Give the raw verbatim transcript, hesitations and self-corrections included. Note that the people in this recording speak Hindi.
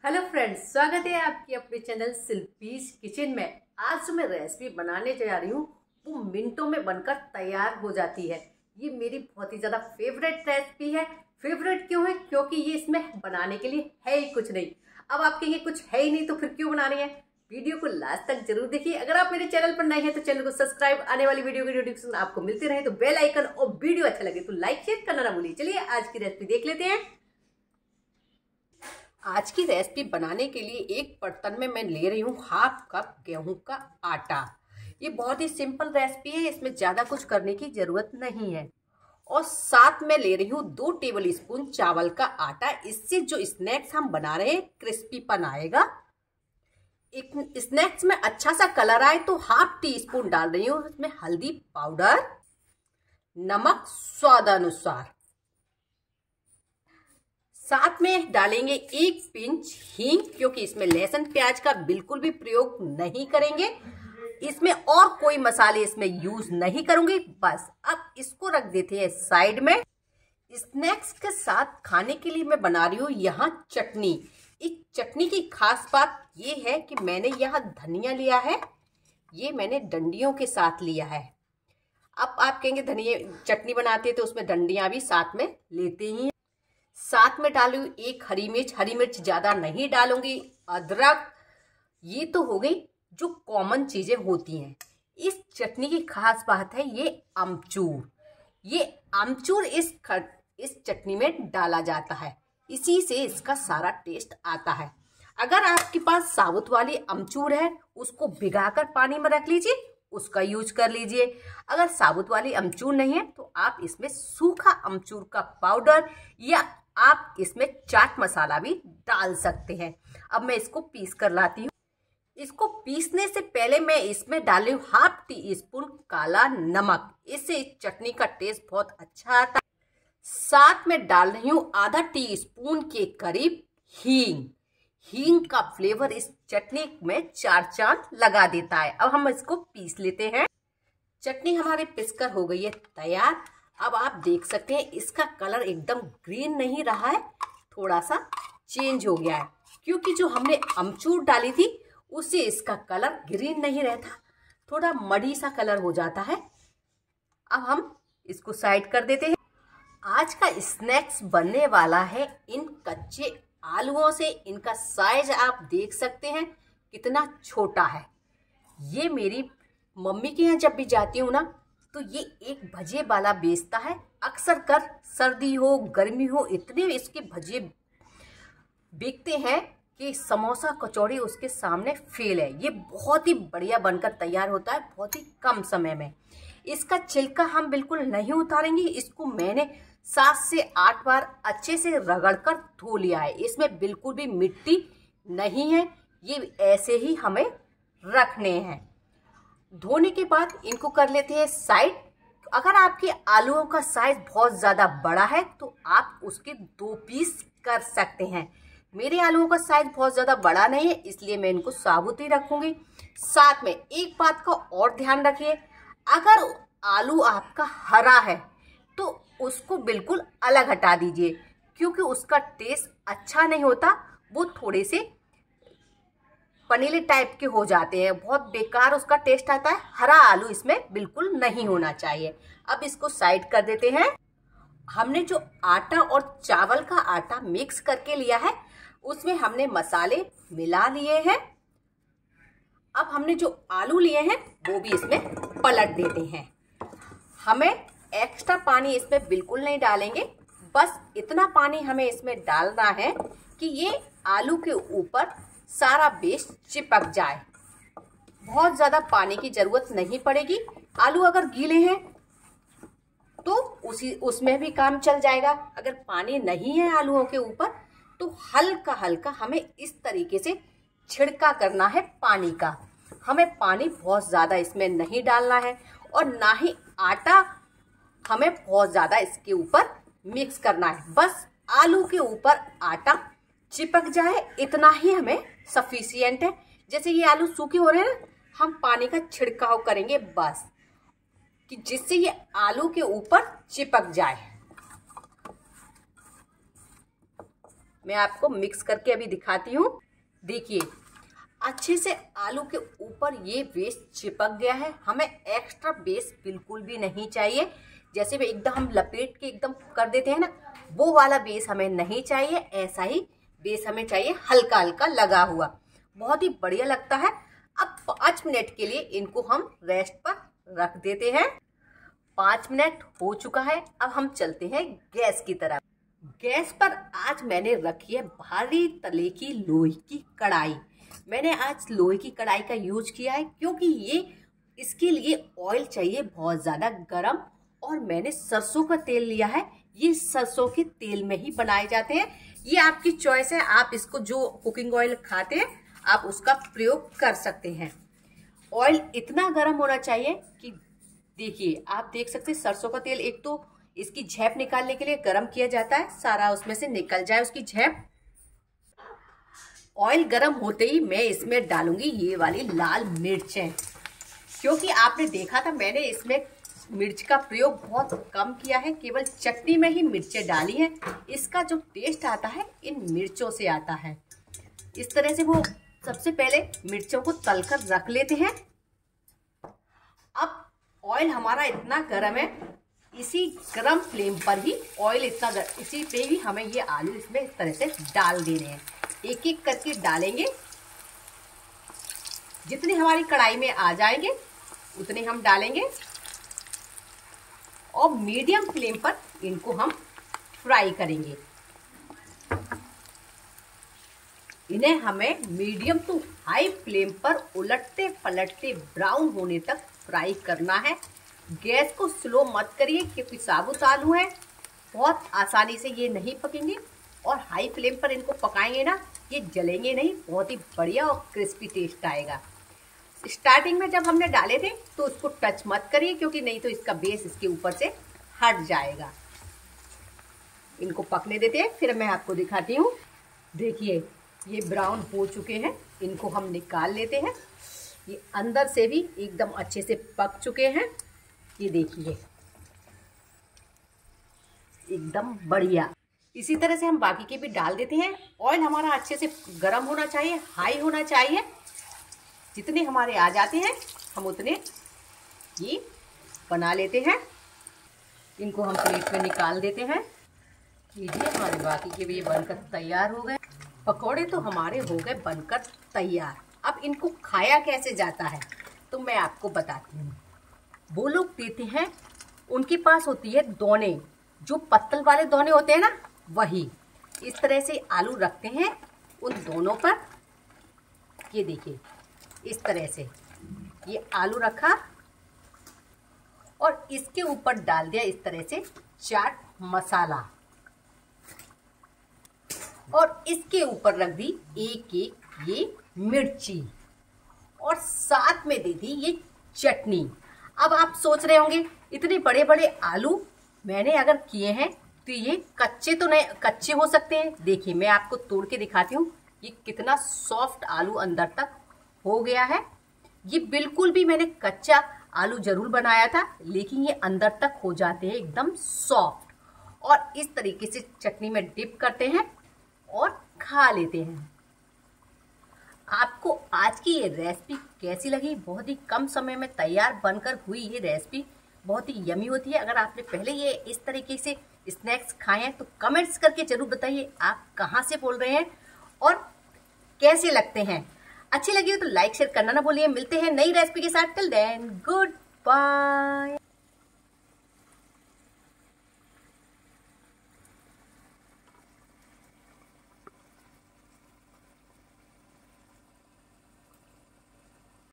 हेलो फ्रेंड्स, स्वागत है आपके अपने चैनल शिल्पीज किचन में। आज जो मैं रेसिपी बनाने जा रही हूँ वो मिनटों में बनकर तैयार हो जाती है। ये मेरी बहुत ही ज़्यादा फेवरेट रेसिपी है। फेवरेट क्यों है? क्योंकि ये इसमें बनाने के लिए है ही कुछ नहीं। अब आप कहेंगे कुछ है ही नहीं तो फिर क्यों बनानी है? वीडियो को लास्ट तक जरूर देखिए। अगर आप मेरे चैनल पर नए हैं तो चैनल को सब्सक्राइब, आने वाली वीडियो की नोटिफिकेशन आपको मिलती रहे तो बेल आइकन, और वीडियो अच्छा लगे तो लाइक शेयर करना ना भूलिए। चलिए आज की रेसिपी देख लेते हैं। आज की रेसिपी बनाने के लिए एक बर्तन में मैं ले रही हूँ हाफ कप गेहूं का आटा। ये बहुत ही सिंपल रेसिपी है, इसमें ज़्यादा कुछ करने की ज़रूरत नहीं है। और साथ में ले रही हूँ दो टेबल स्पून चावल का आटा। इससे जो स्नैक्स हम बना रहे हैं क्रिस्पीपन आएगा। एक स्नैक्स में अच्छा सा कलर आए तो हाफ टी स्पून डाल रही हूँ इसमें हल्दी पाउडर, नमक स्वादानुसार। साथ में डालेंगे एक पिंच हींग, क्योंकि इसमें लहसुन प्याज का बिल्कुल भी प्रयोग नहीं करेंगे। इसमें और कोई मसाले इसमें यूज नहीं करूंगी। बस अब इसको रख देते हैं साइड में। स्नैक्स के साथ खाने के लिए मैं बना रही हूँ यहाँ चटनी। इस चटनी की खास बात ये है कि मैंने यहाँ धनिया लिया है, ये मैंने डंडियों के साथ लिया है। अब आप कहेंगे धनिया चटनी बनाते हैं तो उसमें डंडियां भी साथ में लेते ही हैं। साथ में डालू एक हरी मिर्च, हरी मिर्च ज्यादा नहीं डालूंगी, अदरक। ये तो हो गई जो कॉमन चीजें होती हैं। इस चटनी की खास बात है ये अमचूर। ये अमचूर इस खट इस चटनी में डाला जाता है, इसी से इसका सारा टेस्ट आता है। अगर आपके पास साबुत वाली अमचूर है उसको भिगाकर पानी में रख लीजिए, उसका यूज कर लीजिए। अगर साबुत वाली अमचूर नहीं है तो आप इसमें सूखा अमचूर का पाउडर या आप इसमें चाट मसाला भी डाल सकते हैं। अब मैं इसको पीस कर लाती हूँ। इसको पीसने से पहले मैं इसमें डाली हूँ हाफ टी स्पून काला नमक, इससे इस चटनी का टेस्ट बहुत अच्छा आता है। साथ में डाल रही हूँ आधा टी स्पून के करीब हींग। हींग का फ्लेवर इस चटनी में चार चांद लगा देता है। अब हम इसको पीस लेते हैं। चटनी हमारी पिसकर हो गई है तैयार। अब आप देख सकते हैं इसका कलर एकदम ग्रीन नहीं रहा है, थोड़ा सा चेंज हो गया है, क्योंकि जो हमने अमचूर डाली थी उससे इसका कलर ग्रीन नहीं रहता, थोड़ा मडी सा कलर हो जाता है। अब हम इसको साइड कर देते हैं। आज का स्नैक्स बनने वाला है इन कच्चे आलूओं से। इनका साइज आप देख सकते हैं कितना छोटा है। ये मेरी मम्मी के यहाँ जब भी जाती हूँ ना तो ये एक भजिए वाला बेचता है। अक्सर कर सर्दी हो गर्मी हो इतने इसके भजिए बिकते हैं कि समोसा कचौड़ी उसके सामने फेल है। ये बहुत ही बढ़िया बनकर तैयार होता है बहुत ही कम समय में। इसका छिलका हम बिल्कुल नहीं उतारेंगे। इसको मैंने सात से आठ बार अच्छे से रगड़कर धो लिया है। इसमें बिल्कुल भी मिट्टी नहीं है, ये ऐसे ही हमें रखने हैं। धोने के बाद इनको कर लेते हैं साइड। अगर आपके आलूओं का साइज बहुत ज़्यादा बड़ा है तो आप उसके दो पीस कर सकते हैं। मेरे आलूओं का साइज बहुत ज़्यादा बड़ा नहीं है, इसलिए मैं इनको साबुत ही रखूंगी। साथ में एक बात का और ध्यान रखिए, अगर आलू आपका हरा है तो उसको बिल्कुल अलग हटा दीजिए, क्योंकि उसका टेस्ट अच्छा नहीं होता। वो थोड़े से पनीले टाइप के हो जाते हैं, बहुत बेकार उसका टेस्ट आता है। हरा आलू इसमें बिल्कुल नहीं होना चाहिए। अब इसको साइड कर देते हैं। हमने जो आटा और चावल का आटा मिक्स करके लिया है उसमें हमने मसाले मिला लिए हैं। अब हमने जो आलू लिए हैं वो भी इसमें पलट देते हैं। हमें एक्स्ट्रा पानी इसमें बिल्कुल नहीं डालेंगे, बस इतना पानी हमें इसमें डालना है कि ये आलू के ऊपर सारा बेस चिपक जाए। बहुत ज्यादा पानी की जरूरत नहीं पड़ेगी। आलू अगर गीले हैं तो उसी उसमें भी काम चल जाएगा। अगर पानी नहीं है आलूओं के ऊपर तो हल्का हल्का हमें इस तरीके से छिड़का करना है पानी का। हमें पानी बहुत ज्यादा इसमें नहीं डालना है और ना ही आटा हमें बहुत ज्यादा इसके ऊपर मिक्स करना है। बस आलू के ऊपर आटा चिपक जाए इतना ही हमें सफिशियंट है। जैसे ये आलू सूखे हो रहे हैं ना, हम पानी का छिड़काव करेंगे बस, कि जिससे ये आलू के ऊपर चिपक जाए। मैं आपको मिक्स करके अभी दिखाती हूँ। देखिए अच्छे से आलू के ऊपर ये बेस चिपक गया है। हमें एक्स्ट्रा बेस बिल्कुल भी नहीं चाहिए, जैसे भी एकदम हम लपेट के एकदम कर देते हैं ना, वो वाला बेस हमें नहीं चाहिए। ऐसा ही बेस हमें चाहिए हल्का हल्का लगा हुआ, बहुत ही बढ़िया लगता है। अब पाँच मिनट के लिए इनको हम रेस्ट पर रख देते हैं। पाँच मिनट हो चुका है, अब हम चलते हैं गैस की तरफ। गैस पर आज मैंने रखी है भारी तले की लोहे की कढ़ाई। मैंने आज लोहे की कढ़ाई का यूज किया है क्योंकि ये इसके लिए ऑयल चाहिए बहुत ज़्यादा गर्म, और मैंने सरसों का तेल लिया है। ये सरसों के तेल में ही बनाए जाते हैं। ये आपकी चॉइस है, आप इसको जो कुकिंग ऑयल खाते हैं आप उसका प्रयोग कर सकते हैं। ऑयल इतना गर्म होना चाहिए कि देखिए आप देख सकते हैं सरसों का तेल, एक तो इसकी झैप निकालने के लिए गर्म किया जाता है, सारा उसमें से निकल जाए उसकी झैप। ऑयल गर्म होते ही मैं इसमें डालूंगी ये वाली लाल मिर्चें, क्योंकि आपने देखा था मैंने इसमें मिर्च का प्रयोग बहुत कम किया है, केवल चटनी में ही मिर्चें डाली हैं। इसका जो टेस्ट आता है इन मिर्चों से आता है। इस तरह से वो सबसे पहले मिर्चों को तलकर रख लेते हैं। अब ऑयल हमारा इतना गर्म है, इसी गरम फ्लेम पर ही ऑयल इतना गर्म, इसी पे ही हमें ये आलू इसमें इस तरह से डाल देने हैं। एक एक करके डालेंगे, जितने हमारी कढ़ाई में आ जाएंगे उतने हम डालेंगे, और मीडियम फ्लेम पर इनको हम फ्राई करेंगे। इन्हें हमें मीडियम टू हाई फ्लेम पर उलटते पलटते ब्राउन होने तक फ्राई करना है। गैस को स्लो मत करिए क्योंकि साबुत आलू है, बहुत आसानी से ये नहीं पकेंगे, और हाई फ्लेम पर इनको पकाएंगे ना ये जलेंगे नहीं, बहुत ही बढ़िया और क्रिस्पी टेस्ट आएगा। स्टार्टिंग में जब हमने डाले थे तो उसको टच मत करिए क्योंकि नहीं तो इसका बेस इसके ऊपर से हट जाएगा। इनको पकने देते हैं, फिर मैं आपको दिखाती हूँ। देखिए ये ब्राउन हो चुके हैं, इनको हम निकाल लेते हैं। ये अंदर से भी एकदम अच्छे से पक चुके हैं, ये देखिए एकदम बढ़िया। इसी तरह से हम बाकी के भी डाल देते हैं। ऑयल हमारा अच्छे से गर्म होना चाहिए, हाई होना चाहिए। जितने हमारे आ जाते हैं हम उतने ये बना लेते हैं। इनको हम प्लेट में निकाल देते हैं। लीजिए हमारे बाकी के भी बनकर तैयार हो गए। पकौड़े तो हमारे हो गए बनकर तैयार। अब इनको खाया कैसे जाता है तो मैं आपको बताती हूँ। वो लोग देते हैं, उनके पास होती है दोने, जो पत्तल वाले दोने होते हैं ना, वही इस तरह से आलू रखते हैं उन दोनों पर। ये देखिए इस तरह से ये आलू रखा और इसके ऊपर डाल दिया इस तरह से चाट मसाला, और इसके ऊपर रख दी एक एक ये मिर्ची, और साथ में दे दी ये चटनी। अब आप सोच रहे होंगे इतने बड़े बड़े आलू मैंने अगर किए हैं तो ये कच्चे तो नहीं, कच्चे हो सकते हैं। देखिए मैं आपको तोड़ के दिखाती हूँ, ये कितना सॉफ्ट आलू अंदर तक हो गया है। ये बिल्कुल भी मैंने कच्चा आलू जरूर बनाया था, लेकिन ये अंदर तक हो जाते हैं एकदम सॉफ्ट। और इस तरीके से चटनी में डिप करते हैं और खा लेते हैं। आपको आज की ये रेसिपी कैसी लगी? बहुत ही कम समय में तैयार बनकर हुई ये रेसिपी बहुत ही यमी होती है। अगर आपने पहले ये इस तरीके से स्नैक्स खाए हैं तो कमेंट्स करके जरूर बताइए आप कहाँ से बोल रहे हैं और कैसे लगते हैं। अच्छी लगी हो तो लाइक शेयर करना ना भूलिए। मिलते हैं नई रेसिपी के साथ। Till then good bye.